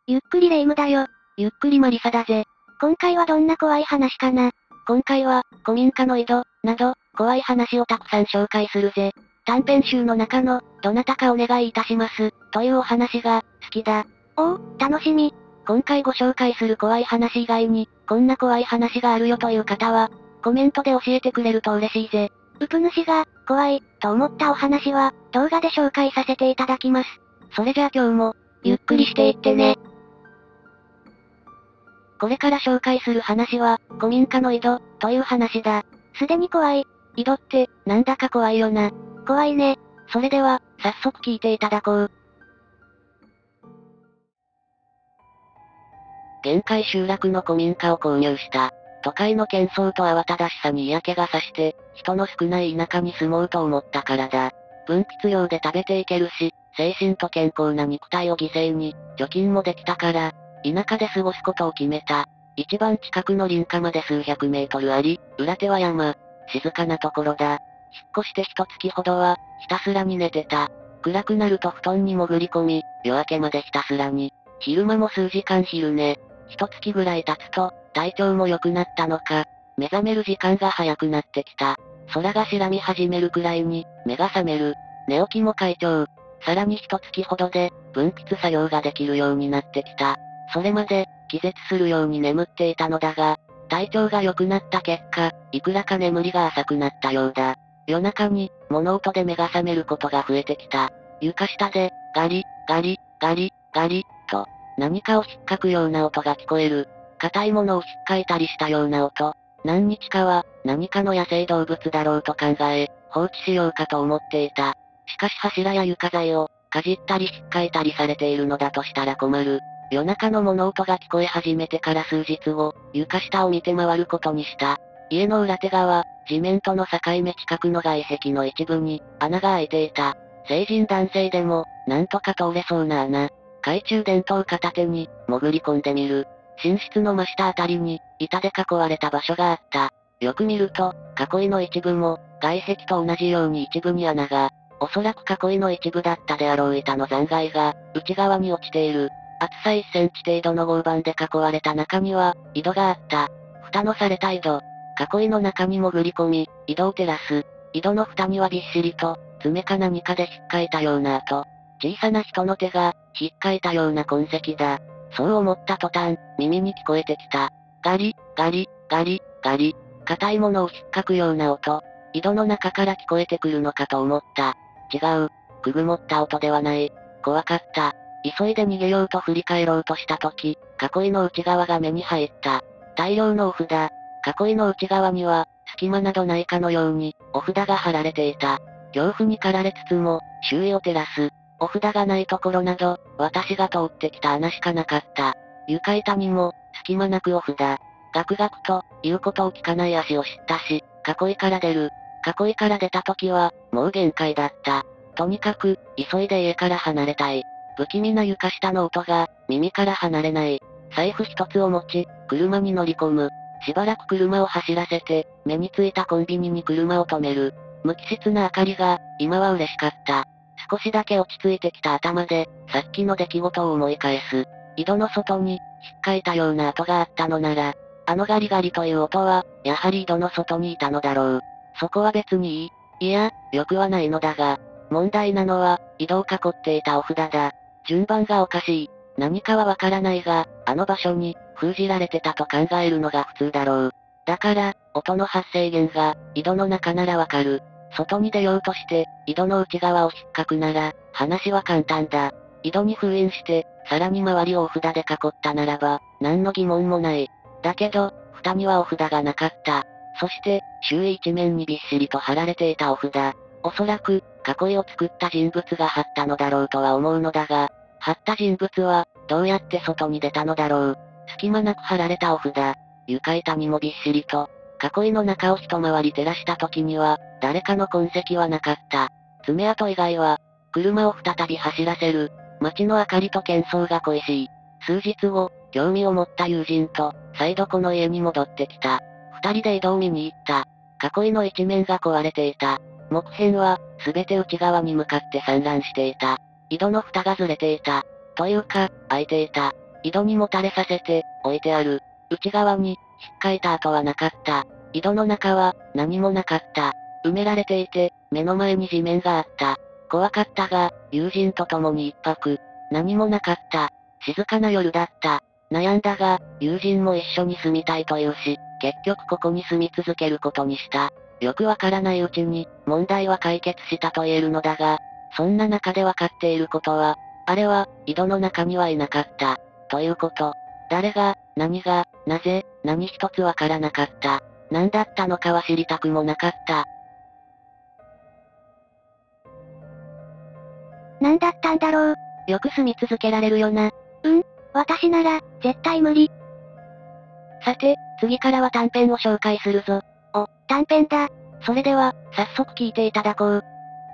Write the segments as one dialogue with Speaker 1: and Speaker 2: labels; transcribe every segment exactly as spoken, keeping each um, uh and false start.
Speaker 1: ゆっくりレ夢ムだよ。
Speaker 2: ゆっくりマリサだぜ。
Speaker 1: 今回はどんな怖い話かな。
Speaker 2: 今回は、古民家の井戸、など、怖い話をたくさん紹介するぜ。短編集の中の、どなたかお願いいたします、というお話が、好きだ。
Speaker 1: おお、楽しみ。
Speaker 2: 今回ご紹介する怖い話以外に、こんな怖い話があるよという方は、コメントで教えてくれると嬉しいぜ。
Speaker 1: うぷ主が、怖い、と思ったお話は、動画で紹介させていただきます。
Speaker 2: それじゃあ今日も、ゆっくりしていってね。これから紹介する話は、古民家の井戸、という話だ。
Speaker 1: すでに怖い。
Speaker 2: 井戸って、なんだか怖いよな。
Speaker 1: 怖いね。
Speaker 2: それでは、早速聞いていただこう。限界集落の古民家を購入した。都会の喧騒と慌ただしさに嫌気がさして、人の少ない田舎に住もうと思ったからだ。分泌量で食べていけるし、精神と健康な肉体を犠牲に、貯金もできたから、田舎で過ごすことを決めた。一番近くの林家まで数百メートルあり、裏手は山。静かなところだ。引っ越して一月ほどは、ひたすらに寝てた。暗くなると布団に潜り込み、夜明けまでひたすらに。昼間も数時間昼寝。一月ぐらい経つと、体調も良くなったのか、目覚める時間が早くなってきた。空が白み始めるくらいに、目が覚める。寝起きも快調。さらに一月ほどで、分泌作業ができるようになってきた。それまで、気絶するように眠っていたのだが、体調が良くなった結果、いくらか眠りが浅くなったようだ。夜中に、物音で目が覚めることが増えてきた。床下で、ガリ、ガリ、ガリ、ガリ、と、何かを引っかくような音が聞こえる。硬いものを引っかいたりしたような音。何日かは、何かの野生動物だろうと考え、放置しようかと思っていた。しかし柱や床材を、かじったり引っかいたりされているのだとしたら困る。夜中の物音が聞こえ始めてから数日後、床下を見て回ることにした。家の裏手側、地面との境目近くの外壁の一部に、穴が開いていた。成人男性でも、なんとか通れそうな穴。懐中電灯片手に、潜り込んでみる。寝室の真下あたりに、板で囲われた場所があった。よく見ると、囲いの一部も、外壁と同じように一部に穴が、おそらく囲いの一部だったであろう板の残骸が、内側に落ちている。厚さいっセンチ程度の合板で囲われた中には、井戸があった。蓋のされた井戸。囲いの中に潜り込み、井戸を照らす。井戸の蓋にはびっしりと、爪か何かで引っかいたような跡。小さな人の手が、引っかいたような痕跡だ。そう思った途端、耳に聞こえてきた。ガリ、ガリ、ガリ、ガリ。硬いものを引っかくような音。井戸の中から聞こえてくるのかと思った。違う。くぐもった音ではない。怖かった。急いで逃げようと振り返ろうとした時、囲いの内側が目に入った。大量のお札。囲いの内側には、隙間などないかのように、お札が貼られていた。恐怖に駆られつつも、周囲を照らす。お札がないところなど、私が通ってきた穴しかなかった。床板にも、隙間なくお札。ガクガクと、言うことを聞かない足を知ったし、囲いから出る。囲いから出た時は、もう限界だった。とにかく、急いで家から離れたい。不気味な床下の音が、耳から離れない。財布一つを持ち、車に乗り込む。しばらく車を走らせて、目についたコンビニに車を止める。無機質な明かりが、今は嬉しかった。少しだけ落ち着いてきた頭で、さっきの出来事を思い返す。井戸の外に、引っかいたような跡があったのなら、あのガリガリという音は、やはり井戸の外にいたのだろう。そこは別にいい。いや、よくはないのだが、問題なのは、井戸を囲っていたお札だ。順番がおかしい。何かはわからないが、あの場所に、封じられてたと考えるのが普通だろう。だから、音の発生源が、井戸の中ならわかる。外に出ようとして、井戸の内側を引っかくなら、話は簡単だ。井戸に封印して、さらに周りをお札で囲ったならば、何の疑問もない。だけど、蓋にはお札がなかった。そして、周囲一面にびっしりと貼られていたお札。おそらく、囲いを作った人物が貼ったのだろうとは思うのだが、貼った人物は、どうやって外に出たのだろう。隙間なく貼られたお札。床板にもびっしりと。囲いの中を一回り照らした時には、誰かの痕跡はなかった。爪痕以外は、車を再び走らせる。街の明かりと喧騒が恋しい。数日後、興味を持った友人と、再度この家に戻ってきた。二人で井戸を見に行った。囲いの一面が壊れていた。木片は、すべて内側に向かって散乱していた。井戸の蓋がずれていた。というか、開いていた。 井戸にもたれさせて、置いてある。内側に、引っかいた跡はなかった。井戸の中は、何もなかった。埋められていて、目の前に地面があった。怖かったが、友人と共に一泊。何もなかった。静かな夜だった。悩んだが、友人も一緒に住みたいというし、結局ここに住み続けることにした。よくわからないうちに、問題は解決したと言えるのだが、そんな中でわかっていることは、あれは、井戸の中にはいなかった。ということ。誰が、何が、なぜ、何一つわからなかった。何だったのかは知りたくもなかった。
Speaker 1: 何だったんだろう。
Speaker 2: よく住み続けられるよな。
Speaker 1: うん、私なら、絶対無理。
Speaker 2: さて、次からは短編を紹介するぞ。
Speaker 1: お、短編だ。
Speaker 2: それでは、早速聞いていただこう。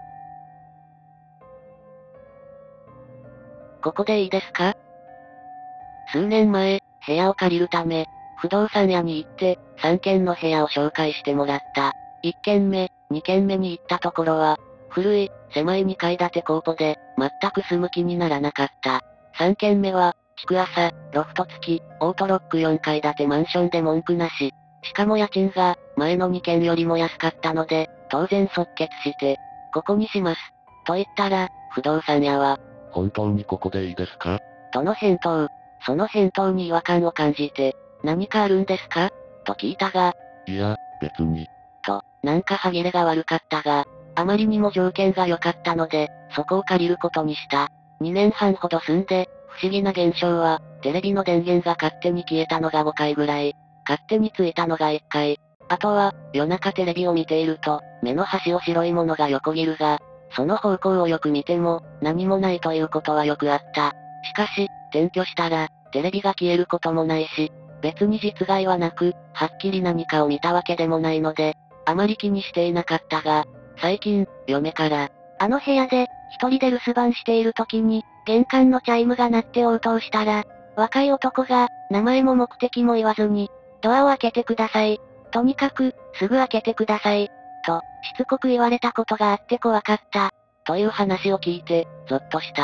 Speaker 2: ここでいいですか？数年前、部屋を借りるため、不動産屋に行って、さんけんの部屋を紹介してもらった。いっけんめ、にけんめに行ったところは、古い、狭いにかい建てコーポで、全く住む気にならなかった。さんけんめは、築浅、ロフト付き、オートロックよんかい建てマンションで文句なし。しかも家賃が、前のにけんよりも安かったので、当然即決して、ここにします。と言ったら、不動産屋は、
Speaker 3: 本当にここでいいですか？
Speaker 2: との返答。その返答に違和感を感じて、何かあるんですかと聞いたが、
Speaker 3: いや、別に。
Speaker 2: と、なんか歯切れが悪かったが、あまりにも条件が良かったので、そこを借りることにした。にねんはんほど住んで、不思議な現象は、テレビの電源が勝手に消えたのがごかいぐらい、勝手についたのがいっかい。あとは、夜中テレビを見ていると、目の端を白いものが横切るが、その方向をよく見ても、何もないということはよくあった。しかし、転居したら、テレビが消えることもないし、別に実害はなく、はっきり何かを見たわけでもないので、あまり気にしていなかったが、最近、嫁から、
Speaker 1: あの部屋で、一人で留守番している時に、玄関のチャイムが鳴って応答したら、若い男が、名前も目的も言わずに、ドアを開けてください。とにかく、すぐ開けてください。と、しつこく言われたことがあって怖かった。
Speaker 2: という話を聞いて、ゾッとした。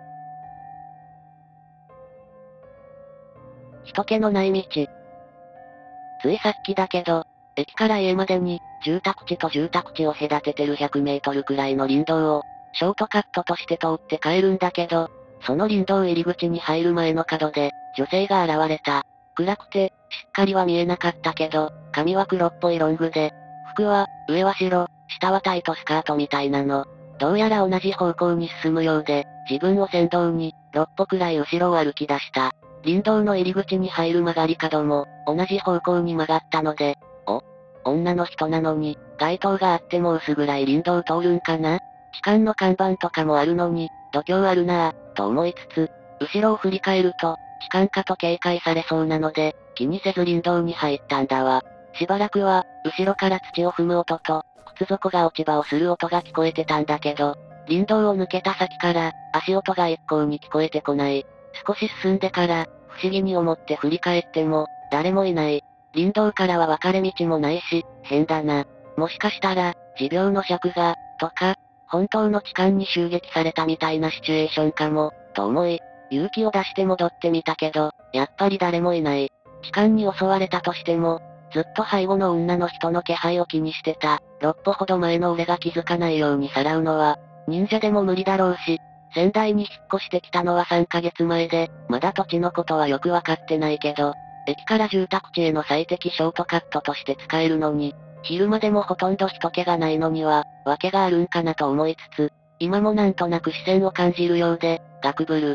Speaker 2: 人気のない道。ついさっきだけど、駅から家までに、住宅地と住宅地を隔ててるひゃくメートルくらいの林道を、ショートカットとして通って帰るんだけど、その林道入り口に入る前の角で、女性が現れた。暗くて、しっかりは見えなかったけど、髪は黒っぽいロングで、服は、上は白、下はタイトスカートみたいなの。どうやら同じ方向に進むようで、自分を先導に、ろっぽくらい後ろを歩き出した。林道の入り口に入る曲がり角も、同じ方向に曲がったので、お、女の人なのに、街灯があっても薄暗い林道を通るんかな？痴漢の看板とかもあるのに、度胸あるなぁ、と思いつつ、後ろを振り返ると、痴漢かと警戒されそうなので、気にせず林道に入ったんだわ。しばらくは、後ろから土を踏む音と、靴底が落ち葉をする音が聞こえてたんだけど、林道を抜けた先から、足音が一向に聞こえてこない。少し進んでから、不思議に思って振り返っても、誰もいない。林道からは分かれ道もないし、変だな。もしかしたら、持病の尺が、とか、本当の痴漢に襲撃されたみたいなシチュエーションかも、と思い、勇気を出して戻ってみたけど、やっぱり誰もいない。痴漢に襲われたとしても、ずっと背後の女の人の気配を気にしてた、ろっぽほど前の俺が気づかないようにさらうのは、忍者でも無理だろうし、仙台に引っ越してきたのはさんかげつまえで、まだ土地のことはよくわかってないけど、駅から住宅地への最適ショートカットとして使えるのに、昼間でもほとんど人気がないのには、訳があるんかなと思いつつ、今もなんとなく視線を感じるようで、ガクブル。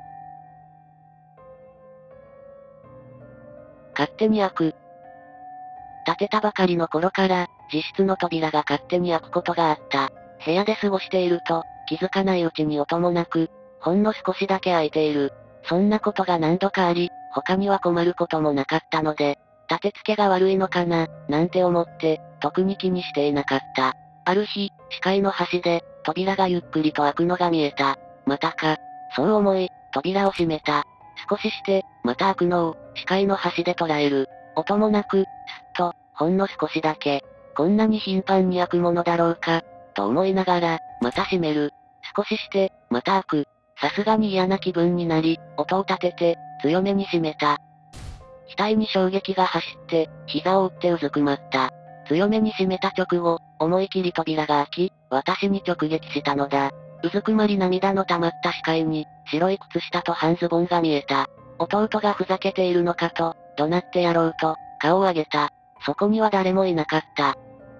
Speaker 2: 勝手に開く。建てたばかりの頃から、自室の扉が勝手に開くことがあった。部屋で過ごしていると、気づかないうちに音もなく、ほんの少しだけ開いている。そんなことが何度かあり、他には困ることもなかったので、立て付けが悪いのかな、なんて思って、特に気にしていなかった。ある日、視界の端で、扉がゆっくりと開くのが見えた。またか。そう思い、扉を閉めた。少しして、また開くのを、視界の端で捉える。音もなく、すっと、ほんの少しだけ。こんなに頻繁に開くものだろうか、と思いながら、また閉める。少しして、また開く。さすがに嫌な気分になり、音を立てて、 強めに締めた。額に衝撃が走って、膝を打ってうずくまった。強めに締めた直後、思い切り扉が開き、私に直撃したのだ。うずくまり涙の溜まった視界に、白い靴下と半ズボンが見えた。弟がふざけているのかと、怒鳴ってやろうと、顔を上げた。そこには誰もいなかった。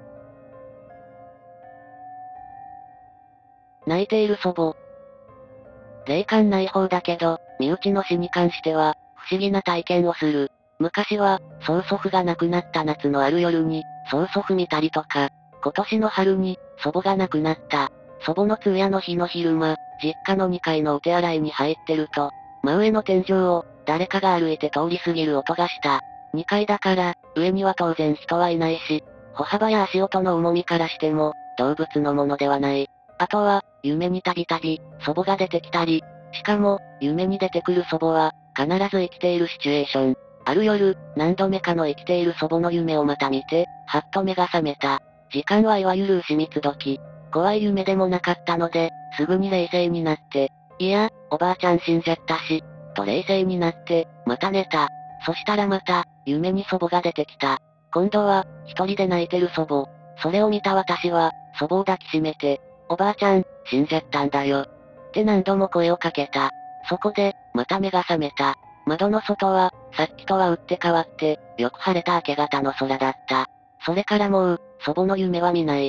Speaker 2: 泣いている祖母。霊感ない方だけど、身内の死に関しては、不思議な体験をする。昔は、曽祖父が亡くなった夏のある夜に、曽祖父見たりとか、今年の春に、祖母が亡くなった。祖母の通夜の日の昼間、実家のにかいのお手洗いに入ってると、真上の天井を、誰かが歩いて通り過ぎる音がした。にかいだから、上には当然人はいないし、歩幅や足音の重みからしても、動物のものではない。あとは、夢にたびたび、祖母が出てきたり、しかも、夢に出てくる祖母は、必ず生きているシチュエーション。ある夜、何度目かの生きている祖母の夢をまた見て、はっと目が覚めた。時間はいわゆる牛蜜時。怖い夢でもなかったので、すぐに冷静になって、いや、おばあちゃん死んじゃったし、と冷静になって、また寝た。そしたらまた、夢に祖母が出てきた。今度は、一人で泣いてる祖母。それを見た私は、祖母を抱きしめて、おばあちゃん、死んじゃったんだよ。って何度も声をかけた。そこで、また目が覚めた。窓の外は、さっきとは打って変わって、よく晴れた明け方の空だった。それからもう、祖母の夢は見ない。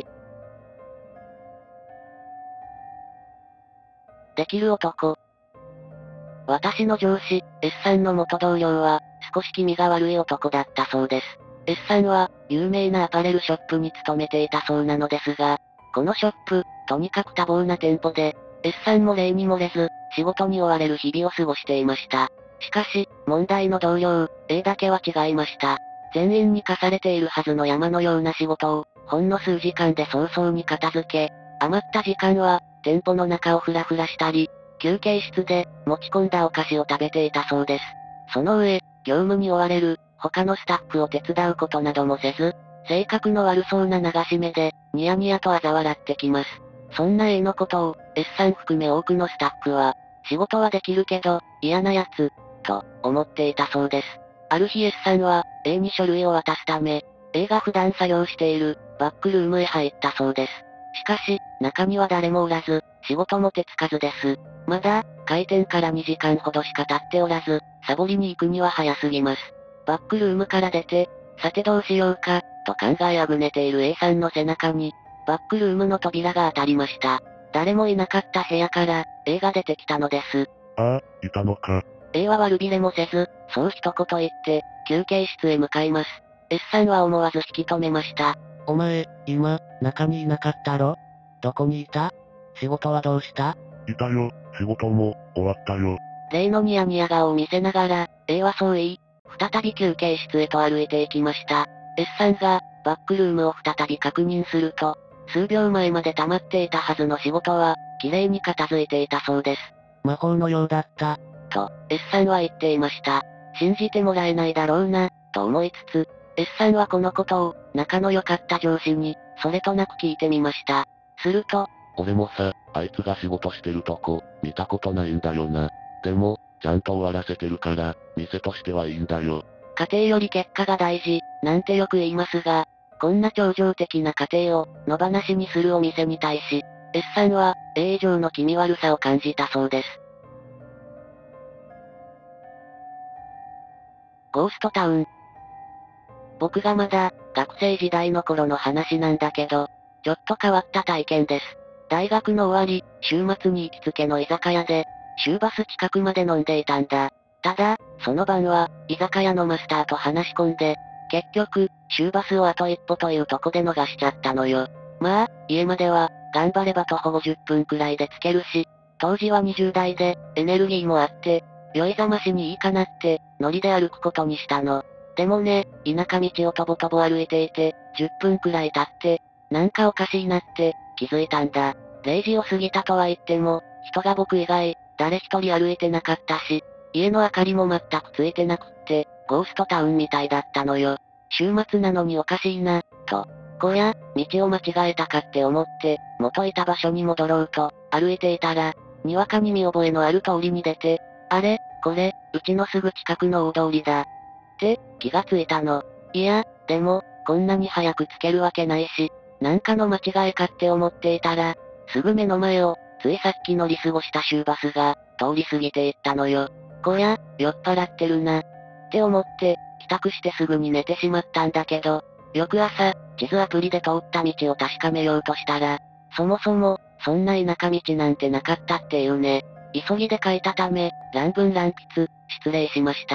Speaker 2: できる男。私の上司、S さんの元同僚は、少し気味が悪い男だったそうです。S さんは、有名なアパレルショップに勤めていたそうなのですが、このショップ、とにかく多忙な店舗で、S さんも例に漏れず、仕事に追われる日々を過ごしていました。しかし、問題の同僚、A だけは違いました。全員に課されているはずの山のような仕事を、ほんの数時間で早々に片付け、余った時間は、店舗の中をフラフラしたり、休憩室で、持ち込んだお菓子を食べていたそうです。その上、業務に追われる、他のスタッフを手伝うことなどもせず、性格の悪そうな流し目で、ニヤニヤと嘲笑ってきます。そんな A のことを、S さん含め多くのスタッフは、仕事はできるけど、嫌なやつ、と、思っていたそうです。ある日 S さんは、A に書類を渡すため、A が普段作業している、バックルームへ入ったそうです。しかし、中には誰もおらず、仕事も手つかずです。まだ、開店からにじかんほどしか経っておらず、サボりに行くには早すぎます。バックルームから出て、さてどうしようか、と考えあぐねている A さんの背中に、バックルームの扉が当たりました。誰もいなかった部屋から、A が出てきたのです。
Speaker 3: ああ、いたのか。
Speaker 2: A は悪びれもせず、そう一言言って、休憩室へ向かいます。S さんは思わず引き止めました。
Speaker 4: お前、今、中にいなかったろ？どこにいた？仕事はどうした？
Speaker 3: いたよ、仕事も、終わったよ。
Speaker 2: 例のニヤニヤ顔を見せながら、A はそう言い、再び休憩室へと歩いていきました。S さんが、バックルームを再び確認すると、数秒前まで溜まっていたはずの仕事は、綺麗に片付いていたそうです。
Speaker 4: 魔法のようだった。
Speaker 2: と、S さんは言っていました。信じてもらえないだろうな、と思いつつ、S さんはこのことを、仲の良かった上司に、それとなく聞いてみました。すると、
Speaker 3: 俺もさ、あいつが仕事してるとこ、見たことないんだよな。でも、ちゃんと終わらせてるから、店としてはいいんだよ。
Speaker 2: 家庭より結果が大事、なんてよく言いますが、こんな超常的な家庭を、野放しにするお店に対し、S さんは、A 以上の気味悪さを感じたそうです。ゴーストタウン。僕がまだ、学生時代の頃の話なんだけど、ちょっと変わった体験です。大学の終わり、週末に行きつけの居酒屋で、終バス近くまで飲んでいたんだ。ただ、その晩は、居酒屋のマスターと話し込んで、結局、終バスをあと一歩というとこで逃しちゃったのよ。まあ、家までは、頑張れば徒歩ごじゅっぷんくらいで着けるし、当時はにじゅう代で、エネルギーもあって、酔いざましにいいかなって、ノリで歩くことにしたの。でもね、田舎道をとぼとぼ歩いていて、じゅっぷんくらい経って、なんかおかしいなって、気づいたんだ。れいじを過ぎたとは言っても、人が僕以外、誰一人歩いてなかったし、家の明かりも全くついてなくって、ゴーストタウンみたいだったのよ。週末なのにおかしいな、と。こや、道を間違えたかって思って、元いた場所に戻ろうと、歩いていたら、にわかに見覚えのある通りに出て、あれ、 これ、うちのすぐ近くの大通りだ。って気がついたの。いや、でも、こんなに早くつけるわけないし、なんかの間違いかって思っていたら、すぐ目の前を、ついさっき乗り過ごした終バスが、通り過ぎていったのよ。こりゃ、酔っ払ってるな。って思って、帰宅してすぐに寝てしまったんだけど、翌朝、地図アプリで通った道を確かめようとしたら、そもそも、そんな田舎道なんてなかったっていうね。急ぎで書いたため、乱文乱筆、失礼しました。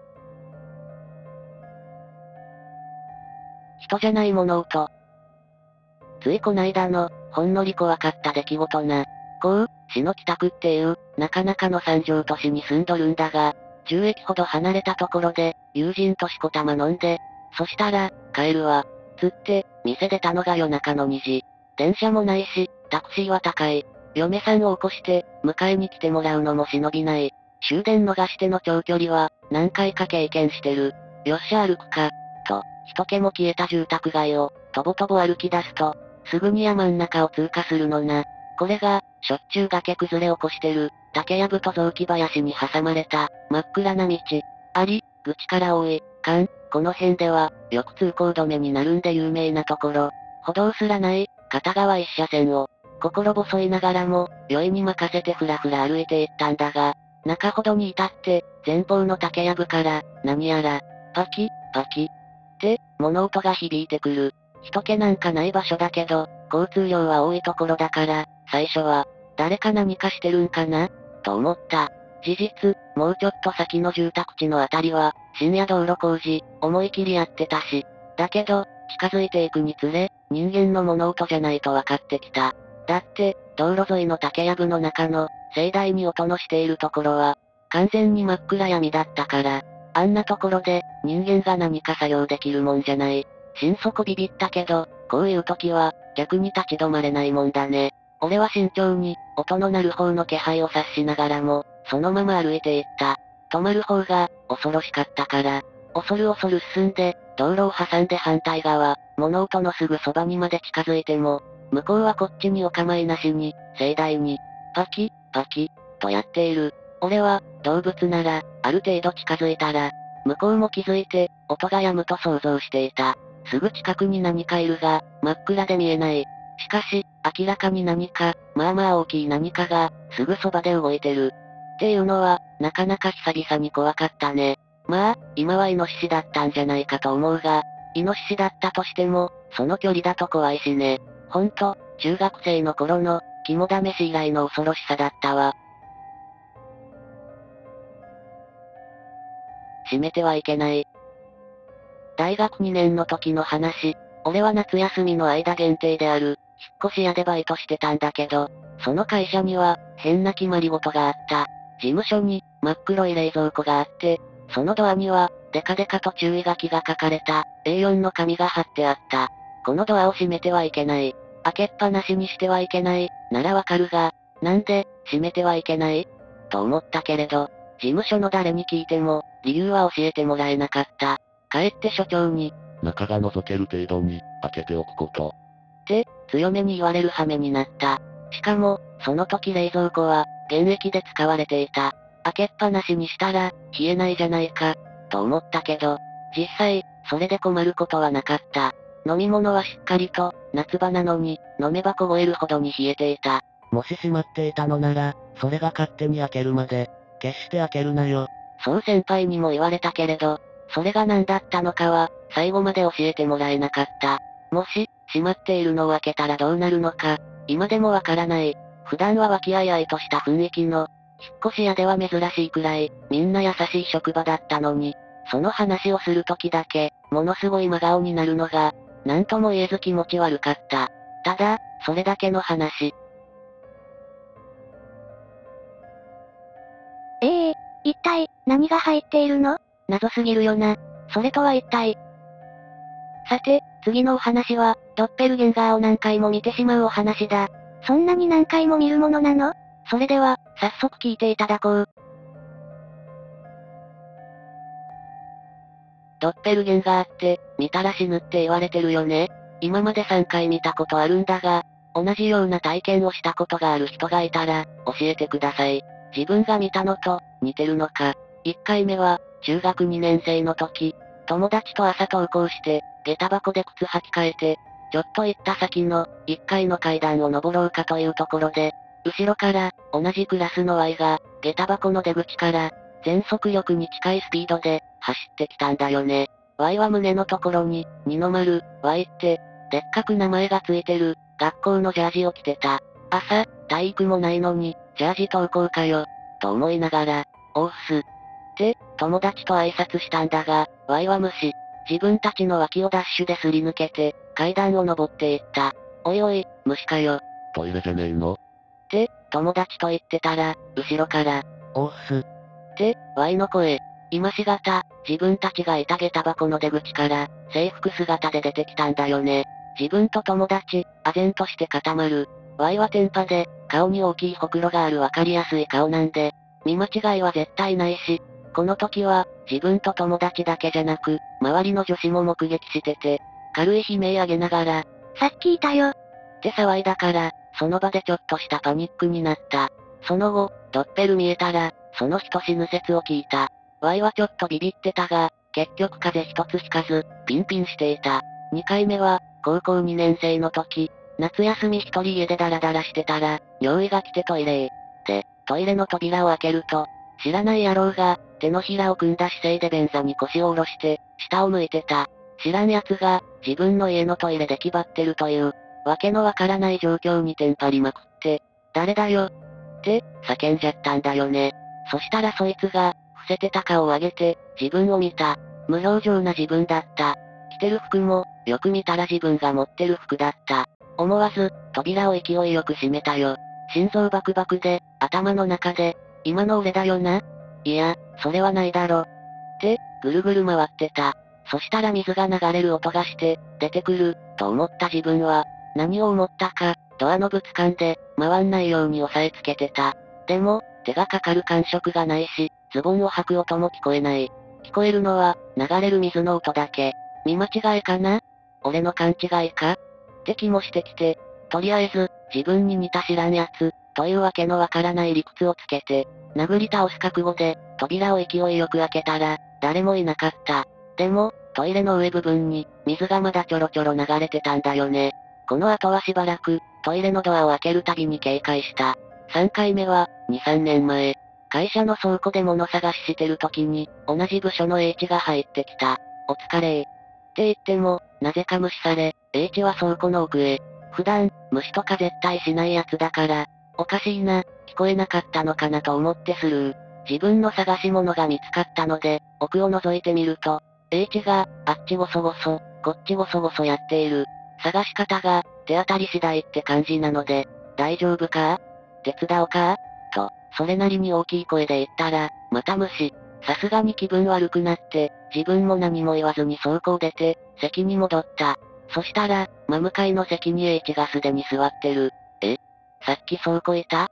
Speaker 2: 人じゃない物音。ついこないだの、ほんのり怖かった出来事な。こう、市の北区っていう、なかなかの三条都市に住んどるんだが、じゅう駅ほど離れたところで、友人としこたま飲んで、そしたら、帰るわ。つって、店出たのが夜中のにじ。電車もないし、タクシーは高い。嫁さんを起こして、迎えに来てもらうのも忍びない。終電逃しての長距離は、何回か経験してる。よっしゃ歩くか。と、人気も消えた住宅街を、とぼとぼ歩き出すと、すぐに山ん中を通過するのな。これが、しょっちゅう崖崩れ起こしてる、竹やぶと雑木林に挟まれた、真っ暗な道。あり、愚痴から多い、かん、この辺では、よく通行止めになるんで有名なところ。歩道すらない、片側一車線を、心細いながらも、酔いに任せてふらふら歩いていったんだが、中ほどに至って、前方の竹やぶから、何やら、パキ、パキ、って、物音が響いてくる。人気なんかない場所だけど、交通量は多いところだから、最初は、誰か何かしてるんかなと思った。事実、もうちょっと先の住宅地のあたりは、深夜道路工事、思い切りやってたし。だけど、近づいていくにつれ、人間の物音じゃないと分かってきた。だって、道路沿いの竹やぶの中の、盛大に音のしているところは、完全に真っ暗闇だったから、あんなところで、人間が何か作業できるもんじゃない。心底ビビったけど、こういう時は、逆に立ち止まれないもんだね。俺は慎重に、音の鳴る方の気配を察しながらも、そのまま歩いていった。止まる方が、恐ろしかったから、恐る恐る進んで、道路を挟んで反対側、物音のすぐそばにまで近づいても、向こうはこっちにお構いなしに、盛大に、パキ、パキ、とやっている。俺は、動物なら、ある程度近づいたら、向こうも気づいて、音が止むと想像していた。すぐ近くに何かいるが、真っ暗で見えない。しかし、明らかに何か、まあまあ大きい何かが、すぐそばで動いてる。っていうのは、なかなか久々に怖かったね。まあ、今はイノシシだったんじゃないかと思うが、イノシシだったとしても、その距離だと怖いしね。ほんと、中学生の頃の、肝試し以来の恐ろしさだったわ。閉めてはいけない。大学にねんの時の話、俺は夏休みの間限定である、引っ越し屋でバイトしてたんだけど、その会社には、変な決まり事があった。事務所に、真っ黒い冷蔵庫があって、そのドアには、デカデカと注意書きが書かれた、エーよん の紙が貼ってあった。このドアを閉めてはいけない。開けっぱなしにしてはいけない、ならわかるが、なんで、閉めてはいけないと思ったけれど、事務所の誰に聞いても、理由は教えてもらえなかった。帰って所長に、
Speaker 3: 中が覗ける程度に、開けておくこと。
Speaker 2: って、強めに言われる羽目になった。しかも、その時冷蔵庫は、現役で使われていた。開けっぱなしにしたら、冷えないじゃないか、と思ったけど、実際、それで困ることはなかった。飲み物はしっかりと、夏場なのに、飲めば凍えるほどに冷えていた。
Speaker 4: もし閉まっていたのなら、それが勝手に開けるまで、決して開けるなよ。
Speaker 2: そう先輩にも言われたけれど、それが何だったのかは、最後まで教えてもらえなかった。もし、閉まっているのを開けたらどうなるのか、今でもわからない。普段は和気あいあいとした雰囲気の、引っ越し屋では珍しいくらい、みんな優しい職場だったのに、その話をするときだけ、ものすごい真顔になるのが、なんとも言えず気持ち悪かった。ただ、それだけの話。
Speaker 1: ええー、一体、何が入っているの？
Speaker 2: 謎すぎるよな。それとは一体。さて、次のお話は、ドッペルゲンガーを何回も見てしまうお話だ。
Speaker 1: そんなに何回も見るものなの？
Speaker 2: それでは、早速聞いていただこう。ドッペルゲンガーって、見たら死ぬって言われてるよね。今までさんかい見たことあるんだが、同じような体験をしたことがある人がいたら、教えてください。 自分が見たのと、似てるのか。いっかいめは、中学にねん生の時、友達と朝登校して、下駄箱で靴履き替えて、ちょっと行った先の、いっかいの階段を登ろうかというところで、後ろから、同じクラスの Y が、下駄箱の出口から、全速力に近いスピードで、走ってきたんだよね。Y は胸のところに、二の丸、Y って、でっかく名前がついてる、学校のジャージを着てた。朝、体育もないのに、ジャージ登校かよ、と思いながら、おうっす。って、友達と挨拶したんだが、Y は無視。自分たちの脇をダッシュですり抜けて、階段を登っていった。おいおい、虫かよ。
Speaker 3: トイレじゃねえの？
Speaker 2: って、友達と言ってたら、後ろから、
Speaker 4: おっす。
Speaker 2: って、Y の声。今しがた、自分たちがいた下駄箱の出口から、制服姿で出てきたんだよね。自分と友達、唖然として固まる。Y はテンパで、顔に大きいほくろがあるわかりやすい顔なんで、見間違いは絶対ないし、この時は、自分と友達だけじゃなく、周りの女子も目撃してて、軽い悲鳴上げながら、
Speaker 1: さっきいたよ。
Speaker 2: って騒いだから、その場でちょっとしたパニックになった。その後、ドッペル見えたら、その人死ぬ説を聞いた。Y はちょっとビビってたが、結局風邪一つひかず、ピンピンしていた。にかいめは、高校にねん生の時、夏休み一人家でダラダラしてたら、尿意が来てトイレへ。で、トイレの扉を開けると、知らない野郎が、手のひらを組んだ姿勢で便座に腰を下ろして、下を向いてた。知らん奴が、自分の家のトイレで気張ってるという、わけのわからない状況にテンパりまくって、誰だよって、叫んじゃったんだよね。そしたらそいつが、伏せてた顔を上げて、自分を見た。無表情な自分だった。着てる服も、よく見たら自分が持ってる服だった。思わず、扉を勢いよく閉めたよ。心臓バクバクで、頭の中で、今の俺だよな？いや、それはないだろ。って、ぐるぐる回ってた。そしたら水が流れる音がして、出てくる、と思った自分は、何を思ったか、ドアノブ掴んで、回んないように押さえつけてた。でも、手がかかる感触がないし、ズボンを履く音も聞こえない。聞こえるのは、流れる水の音だけ。見間違いかな？俺の勘違いか？って気もしてきて、とりあえず、自分に似た知らんやつ、というわけのわからない理屈をつけて、殴り倒す覚悟で、扉を勢いよく開けたら、誰もいなかった。でも、トイレの上部分に、水がまだちょろちょろ流れてたんだよね。この後はしばらく、トイレのドアを開けるたびに警戒した。さんかいめは、に、さんねんまえ。会社の倉庫で物探ししてる時に、同じ部署の H が入ってきた。お疲れー。って言っても、なぜか無視され、H は倉庫の奥へ。普段、無視とか絶対しないやつだから、おかしいな、聞こえなかったのかなと思ってスルー。自分の探し物が見つかったので、奥を覗いてみると、H が、あっちごそごそ、こっちごそごそやっている。探し方が、手当たり次第って感じなので、大丈夫か？手伝おうか？と、それなりに大きい声で言ったら、また無視。さすがに気分悪くなって、自分も何も言わずに倉庫を出て、席に戻った。そしたら、真向かいの席に H がすでに座ってる。え？さっき倉庫いた？って、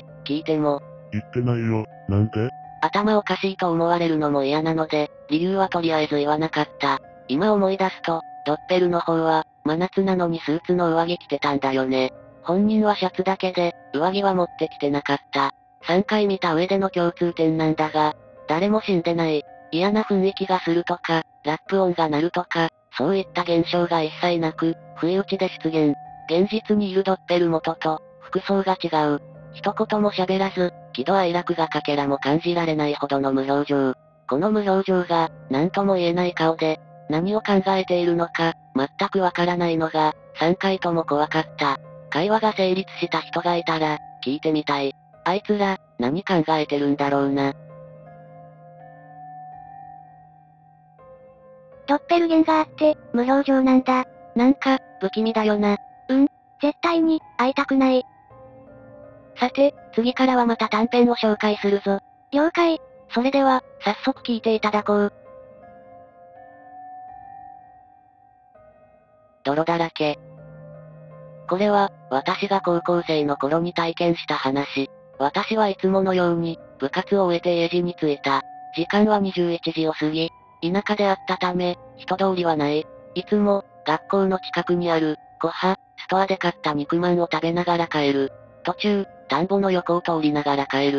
Speaker 2: 聞いても。
Speaker 3: 言ってないよ、なんで？
Speaker 2: 頭おかしいと思われるのも嫌なので、理由はとりあえず言わなかった。今思い出すと、ドッペルの方は、真夏なのにスーツの上着着てたんだよね。本人はシャツだけで、上着は持ってきてなかった。さんかい見た上での共通点なんだが、誰も死んでない。嫌な雰囲気がするとか、ラップ音が鳴るとか、そういった現象が一切なく、不意打ちで出現。現実にいるドッペル元と、服装が違う。一言も喋らず、喜怒哀楽がかけらも感じられないほどの無表情。この無表情が、何とも言えない顔で、何を考えているのか、全くわからないのが、さんかいとも怖かった。会話が成立した人がいたら、聞いてみたい。あいつら、何考えてるんだろうな。
Speaker 1: ドッペルゲンガーって、無表情なんだ。
Speaker 2: なんか、不気味だよな。
Speaker 1: うん、絶対に、会いたくない。
Speaker 2: さて、次からはまた短編を紹介するぞ。
Speaker 1: 了解。
Speaker 2: それでは、早速聞いていただこう。泥だらけ。これは、私が高校生の頃に体験した話。私はいつものように、部活を終えて家路に着いた。時間はにじゅういちじを過ぎ、田舎であったため、人通りはない。いつも、学校の近くにある、コハ、ストアで買った肉まんを食べながら帰る。途中、田んぼの横を通りながら帰る。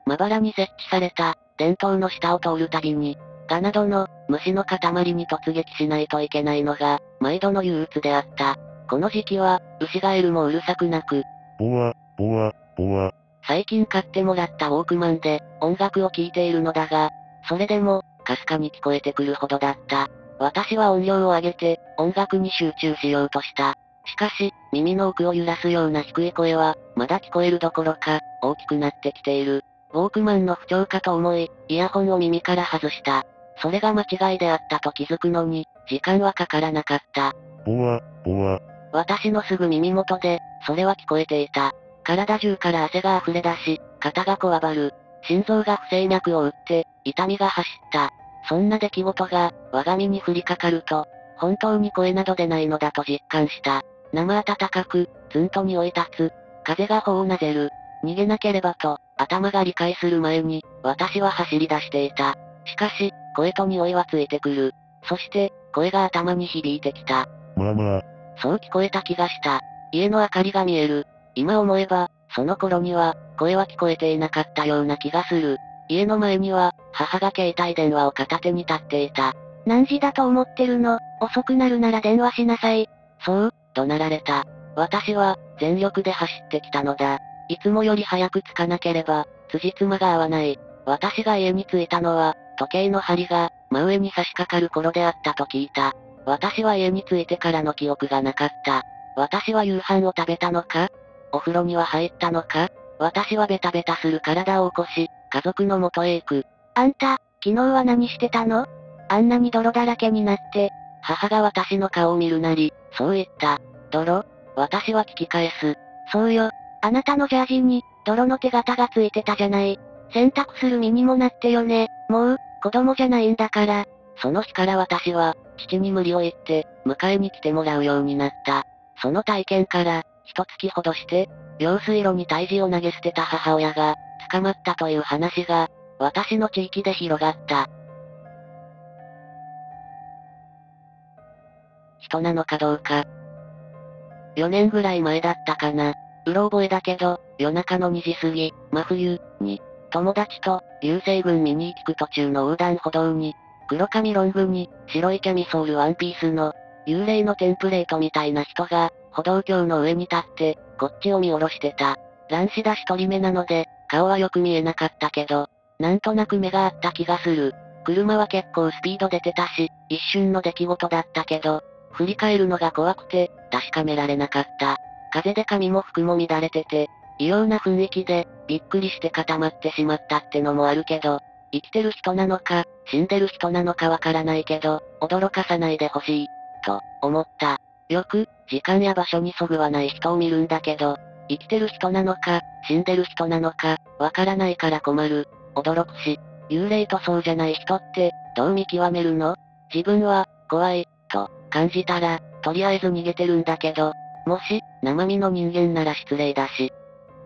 Speaker 2: まばらに設置された、電灯の下を通るたびに、ガなどの、虫の塊に突撃しないといけないのが、毎度の憂鬱であった。この時期は、ウシガエルもうるさくなく、
Speaker 3: ボワ、ボワ、ボワ。
Speaker 2: 最近買ってもらったウォークマンで、音楽を聴いているのだが、それでも、かすかに聞こえてくるほどだった。私は音量を上げて、音楽に集中しようとした。しかし、耳の奥を揺らすような低い声は、まだ聞こえるどころか、大きくなってきている。ウォークマンの不調かと思い、イヤホンを耳から外した。それが間違いであったと気づくのに、時間はかからなかった。
Speaker 3: ボワ、ボワ。
Speaker 2: 私のすぐ耳元で、それは聞こえていた。体中から汗が溢れ出し、肩がこわばる。心臓が不整脈を打って、痛みが走った。そんな出来事が、我が身に降りかかると、本当に声などでないのだと実感した。生暖かく、ツンと匂い立つ。風が頬をなぜる。逃げなければと、頭が理解する前に、私は走り出していた。しかし、声と匂いはついてくる。そして、声が頭に響いてきた。
Speaker 3: まあまあ。
Speaker 2: そう聞こえた気がした。家の明かりが見える。今思えば、その頃には、声は聞こえていなかったような気がする。家の前には、母が携帯電話を片手に立っていた。何時だと思ってるの？遅くなるなら電話しなさい。そう、怒鳴られた。私は、全力で走ってきたのだ。いつもより早く着かなければ、辻褄が合わない。私が家に着いたのは、時計の針が、真上に差し掛かる頃であったと聞いた。私は家に着いてからの記憶がなかった。私は夕飯を食べたのか？お風呂には入ったのか？私はベタベタする体を起こし、家族の元へ行く。あんた、昨日は何してたの？あんなに泥だらけになって。母が私の顔を見るなり、そう言った。泥？私は聞き返す。そうよ。あなたのジャージに、泥の手形がついてたじゃない。洗濯する身にもなってよね。もう、子供じゃないんだから。その日から私は、父に無理を言って、迎えに来てもらうようになった。その体験から、一月ほどして、用水路に胎児を投げ捨てた母親が、捕まったという話が、私の地域で広がった。人なのかどうか。よねんぐらい前だったかな。うろ覚えだけど、夜中のにじ過ぎ、真冬に、友達と、流星群見に行く途中の横断歩道に、黒髪ロングに、白いキャミソールワンピースの、幽霊のテンプレートみたいな人が、歩道橋の上に立って、こっちを見下ろしてた。乱視だし鳥目なので、顔はよく見えなかったけど、なんとなく目があった気がする。車は結構スピード出てたし、一瞬の出来事だったけど、振り返るのが怖くて、確かめられなかった。風で髪も服も乱れてて、異様な雰囲気で、びっくりして固まってしまったってのもあるけど、生きてる人なのか、死んでる人なのかわからないけど、驚かさないでほしい、と、思った。よく、時間や場所にそぐわない人を見るんだけど、生きてる人なのか、死んでる人なのか、わからないから困る。驚くし、幽霊とそうじゃない人って、どう見極めるの？自分は、怖い、と、感じたら、とりあえず逃げてるんだけど、もし、生身の人間なら失礼だし。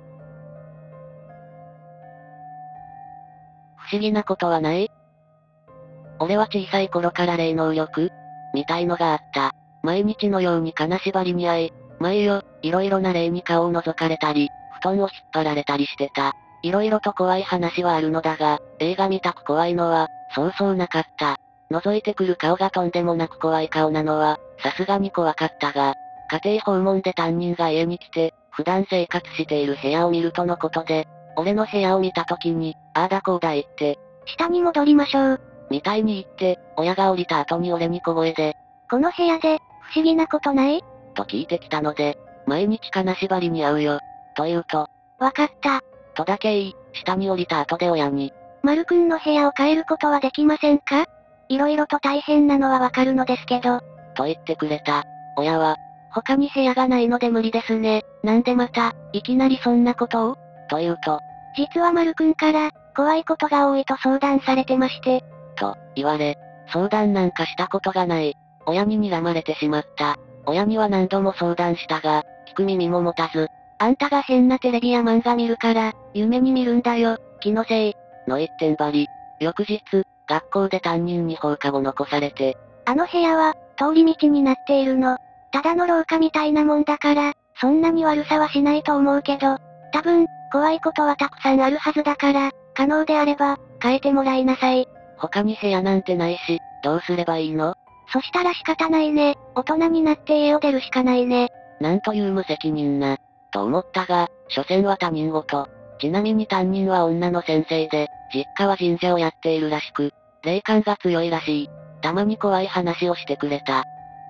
Speaker 2: 不思議なことはない？俺は小さい頃から霊能力みたいのがあった。毎日のように金縛りに遭い、毎夜、いろいろな霊に顔を覗かれたり、布団を引っ張られたりしてた。いろいろと怖い話はあるのだが、映画みたく怖いのは、そうそうなかった。覗いてくる顔がとんでもなく怖い顔なのは、さすがに怖かったが、家庭訪問で担任が家に来て、普段生活している部屋を見るとのことで、俺の部屋を見た時に、ああだこうだ言って、
Speaker 1: 下に戻りましょう。
Speaker 2: みたいに言って、親が降りた後に俺に小声で、
Speaker 1: この部屋で、不思議なことない？
Speaker 2: と聞いてきたので、毎日金縛りに会うよ、と言うと、
Speaker 1: わかった。
Speaker 2: とだけ言い、下に降りた後で親に、
Speaker 1: 丸くんの部屋を変えることはできませんか？いろいろと大変なのはわかるのですけど。
Speaker 2: と言ってくれた。親は、他に部屋がないので無理ですね。なんでまた、いきなりそんなことを？と言うと、
Speaker 1: 実は丸くんから、怖いことが多いと相談されてまして。
Speaker 2: と、言われ、相談なんかしたことがない。親に睨まれてしまった。親には何度も相談したが、聞く耳も持たず、あんたが変なテレビや漫画見るから、夢に見るんだよ、気のせい。の一点張り。翌日、学校で担任に放課後残されて。
Speaker 1: あの部屋は、通り道になっているの。ただの廊下みたいなもんだから、そんなに悪さはしないと思うけど、多分、怖いことはたくさんあるはずだから、 可能であれば、変えてもらいなさい。
Speaker 2: 他に部屋なんてないし、どうすればいいの？
Speaker 1: そしたら仕方ないね。大人になって家を出るしかないね。
Speaker 2: なんという無責任な。と思ったが、所詮は他人事。ちなみに担任は女の先生で、実家は神社をやっているらしく、霊感が強いらしい。たまに怖い話をしてくれた。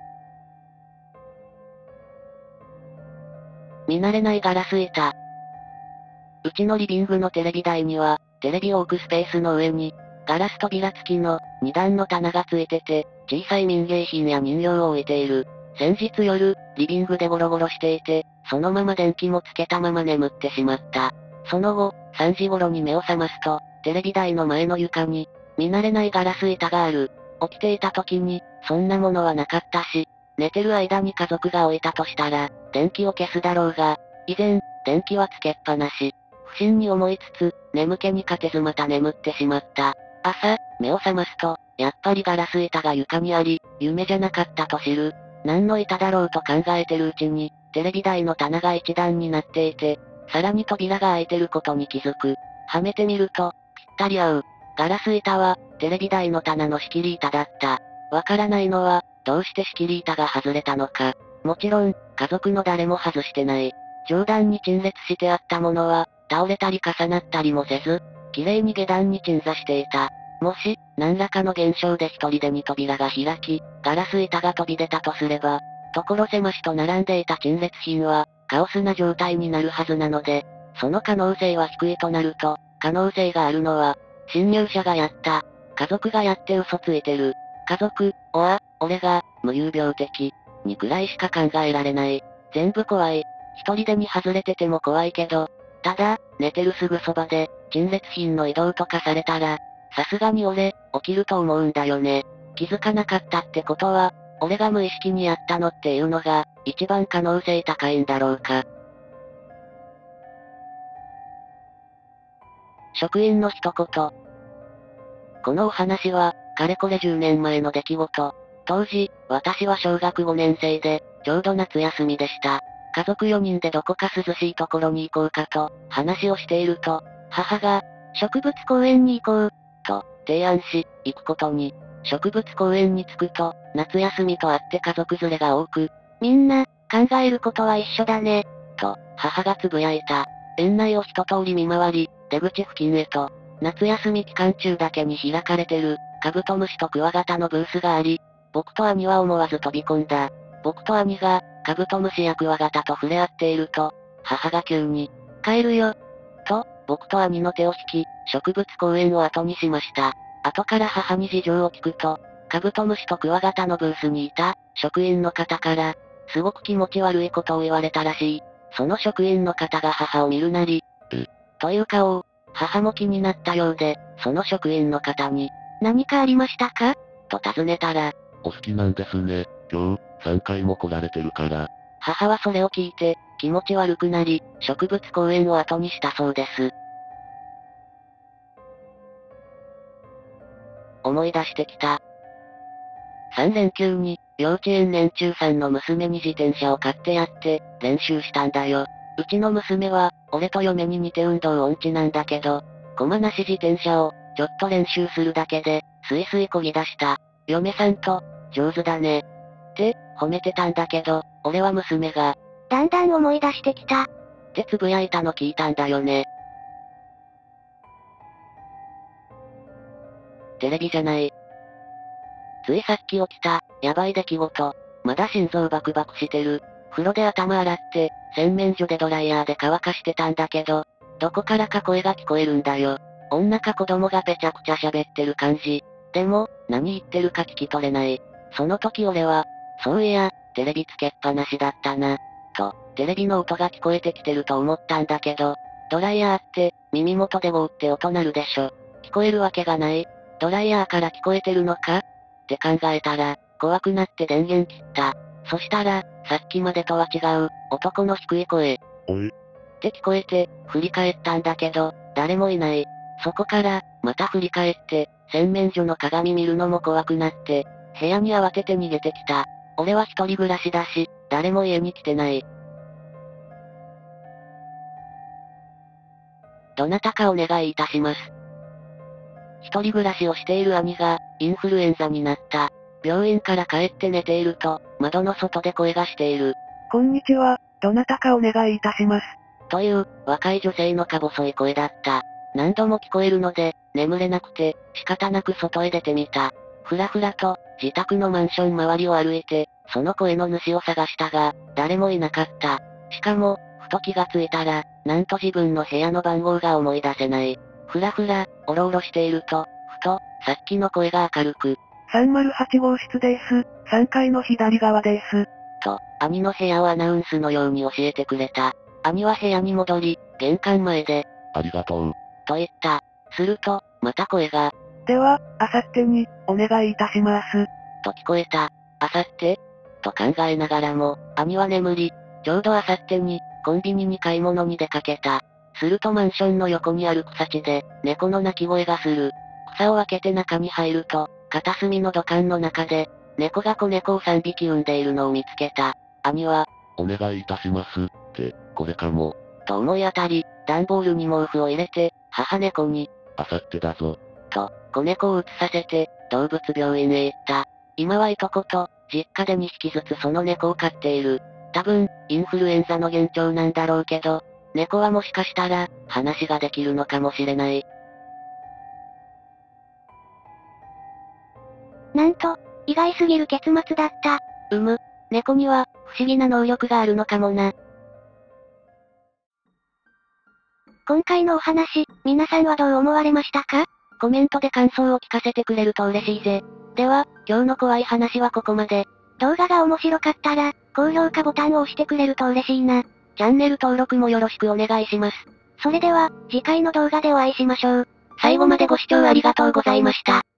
Speaker 2: 見慣れないガラス板。うちのリビングのテレビ台には、テレビを置くスペースの上に、ガラス扉付きの二段の棚がついてて、小さい民芸品や人形を置いている。先日夜、リビングでゴロゴロしていて、そのまま電気もつけたまま眠ってしまった。その後、さんじ頃に目を覚ますと、テレビ台の前の床に、見慣れないガラス板がある。起きていた時に、そんなものはなかったし、寝てる間に家族が置いたとしたら、電気を消すだろうが、以前、電気はつけっぱなし。不審に思いつつ、眠気に勝てずまた眠ってしまった。朝、目を覚ますと、やっぱりガラス板が床にあり、夢じゃなかったと知る。何の板だろうと考えてるうちに、テレビ台の棚が一段になっていて、さらに扉が開いてることに気づく。はめてみると、ぴったり合う。ガラス板は、テレビ台の棚の仕切り板だった。わからないのは、どうして仕切り板が外れたのか。もちろん、家族の誰も外してない。上段に陳列してあったものは、倒れたり重なったりもせず、綺麗に下段に鎮座していた。もし、何らかの現象で一人でに扉が開き、ガラス板が飛び出たとすれば、所狭しと並んでいた陳列品は、カオスな状態になるはずなので、その可能性は低いとなると、可能性があるのは、侵入者がやった。家族がやって嘘ついてる。家族、おわ、俺が、無遊病的、にくらいしか考えられない。全部怖い。一人でに外れてても怖いけど、ただ、寝てるすぐそばで、陳列品の移動とかされたら、さすがに俺、起きると思うんだよね。気づかなかったってことは、俺が無意識にやったのっていうのが、一番可能性高いんだろうか。職員の一言。このお話は、かれこれじゅうねんまえの出来事。当時、私は小学ごねん生で、ちょうど夏休みでした。家族よにんでどこか涼しいところに行こうかと、話をしていると、母が、
Speaker 1: 植物公園に行こう、
Speaker 2: と、提案し、行くことに。植物公園に着くと、夏休みとあって家族連れが多く、
Speaker 1: みんな、考えることは一緒だね。
Speaker 2: と、母がつぶやいた。園内を一通り見回り、出口付近へと、夏休み期間中だけに開かれてる、カブトムシとクワガタのブースがあり、僕と兄は思わず飛び込んだ。僕と兄が、カブトムシやクワガタと触れ合っていると、母が急に、
Speaker 1: 帰るよ。
Speaker 2: と、僕と兄の手を引き、植物公園を後にしました。後から母に事情を聞くと、カブトムシとクワガタのブースにいた、職員の方から、すごく気持ち悪いことを言われたらしい。その職員の方が母を見るなり、
Speaker 3: え
Speaker 2: という顔を、母も気になったようで、その職員の方に、
Speaker 1: 何かありましたか
Speaker 2: と尋ねたら、
Speaker 3: お好きなんですね。今日、さんかいも来られてるから。
Speaker 2: 母はそれを聞いて、気持ち悪くなり、植物公園を後にしたそうです。思い出してきた。さん連休に、幼稚園年中さんの娘に自転車を買ってやって、練習したんだよ。うちの娘は、俺と嫁に似て運動音痴なんだけど、コマなし自転車を、ちょっと練習するだけで、スイスイ漕ぎ出した。嫁さんと、上手だね。って、褒めてたんだけど、俺は娘が、
Speaker 1: だんだん思い出してきた。
Speaker 2: ってつぶやいたの聞いたんだよね。テレビじゃない。ついさっき起きた、やばい出来事。まだ心臓バクバクしてる。風呂で頭洗って、洗面所でドライヤーで乾かしてたんだけど、どこからか声が聞こえるんだよ。女か子供がぺちゃくちゃ喋ってる感じ。でも、何言ってるか聞き取れない。その時俺は、そういや、テレビつけっぱなしだったな。と、テレビの音が聞こえてきてると思ったんだけど、ドライヤーって、耳元でゴーって音鳴るでしょ。聞こえるわけがない。ドライヤーから聞こえてるのかって考えたら、怖くなって電源切った。そしたら、さっきまでとは違う、男の低い声。
Speaker 3: おい。
Speaker 2: って聞こえて、振り返ったんだけど、誰もいない。そこから、また振り返って、洗面所の鏡見るのも怖くなって、部屋に慌てて逃げてきた。俺は一人暮らしだし、誰も家に来てない。 どなたかお願いいたします。一人暮らしをしている兄が、インフルエンザになった。病院から帰って寝ていると、窓の外で声がしている。
Speaker 5: こんにちは、どなたかお願いいたします。
Speaker 2: という、若い女性のか細い声だった。何度も聞こえるので、眠れなくて、仕方なく外へ出てみた。ふらふらと、自宅のマンション周りを歩いて、その声の主を探したが、誰もいなかった。しかも、ふと気がついたら、なんと自分の部屋の番号が思い出せない。ふらふら、おろおろしていると、ふと、さっきの声が明るく。
Speaker 5: さんまるはち号室です。さんがいの左側です。
Speaker 2: と、兄の部屋をアナウンスのように教えてくれた。兄は部屋に戻り、玄関前で、
Speaker 3: ありがとう。
Speaker 2: と言った。すると、また声が、
Speaker 5: では、あさってに、お願いいたします。
Speaker 2: と聞こえた。あさってと考えながらも、兄は眠り、ちょうどあさってに、コンビニに買い物に出かけた。するとマンションの横にある草地で、猫の鳴き声がする。草を開けて中に入ると、片隅の土管の中で、猫が子猫をさんびき産んでいるのを見つけた。兄は、
Speaker 3: お願いいたします。って、これかも。
Speaker 2: と思い当たり、段ボールに毛布を入れて、母猫に、
Speaker 3: あさってだぞ。
Speaker 2: と、子猫を移させて、動物病院へ行った。今はいとこと、実家でにひきずつその猫を飼っている。多分、インフルエンザの幻聴なんだろうけど、猫はもしかしたら、話ができるのかもしれない。
Speaker 1: なんと、意外すぎる結末だった。
Speaker 2: うむ、猫には、不思議な能力があるのかもな。
Speaker 1: 今回のお話、皆さんはどう思われましたか？
Speaker 2: コメントで感想を聞かせてくれると嬉しいぜ。では、今日の怖い話はここまで。
Speaker 1: 動画が面白かったら、高評価ボタンを押してくれると嬉しいな。
Speaker 2: チャンネル登録もよろしくお願いします。
Speaker 1: それでは、次回の動画でお会いしましょう。
Speaker 2: 最後までご視聴ありがとうございました。